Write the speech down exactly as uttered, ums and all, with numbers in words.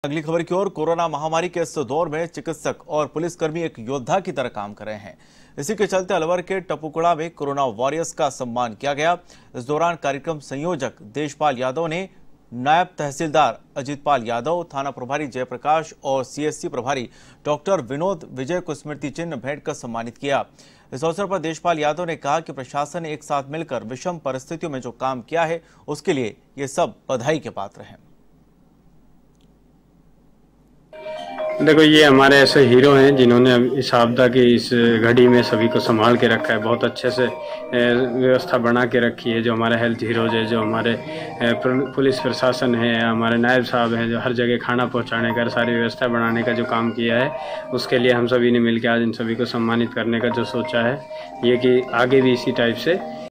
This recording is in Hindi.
अगली खबर की ओर। कोरोना महामारी के इस दौर में चिकित्सक और पुलिसकर्मी एक योद्धा की तरह काम कर रहे हैं। इसी के चलते अलवर के टपुकुड़ा में कोरोना वॉरियर्स का सम्मान किया गया। इस दौरान कार्यक्रम संयोजक देशपाल यादव ने नायब तहसीलदार अजीतपाल यादव, थाना प्रभारी जयप्रकाश और सीएससी प्रभारी डॉक्टर विनोद विजय को स्मृति चिन्ह भेंट कर सम्मानित किया। इस अवसर पर देशपाल यादव ने कहा कि प्रशासन ने एक साथ मिलकर विषम परिस्थितियों में जो काम किया है उसके लिए ये सब बधाई के पात्र हैं। देखो, ये हमारे ऐसे हीरो हैं जिन्होंने इस आपदा की इस घड़ी में सभी को संभाल के रखा है। बहुत अच्छे से व्यवस्था बना के रखी है। जो हमारे हेल्थ हीरोज है, जो हमारे पुलिस प्रशासन है, हमारे नायब साहब हैं, जो हर जगह खाना पहुंचाने का, सारी व्यवस्था बनाने का जो काम किया है, उसके लिए हम सभी ने मिलकर आज इन सभी को सम्मानित करने का जो सोचा है, ये कि आगे भी इसी टाइप से